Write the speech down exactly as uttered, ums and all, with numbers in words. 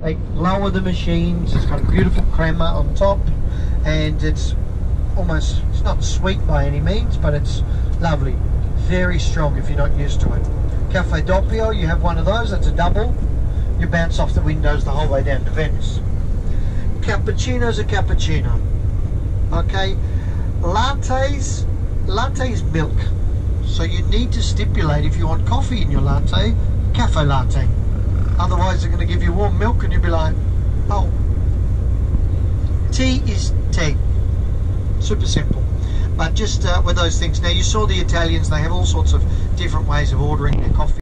They lower the machines. It's got a beautiful crema on top, and it's almost, it's not sweet by any means, but it's lovely. Very strong if you're not used to it. Cafe Doppio, you have one of those. That's a double. You bounce off the windows the whole way down to Venice. Cappuccino's a cappuccino. Okay, lattes, lattes milk. So you need to stipulate if you want coffee in your latte, cafe latte. Otherwise they're going to give you warm milk and you'll be like, oh. Tea is tea. Super simple. But just uh, with those things. Now you saw the Italians, they have all sorts of different ways of ordering their coffee.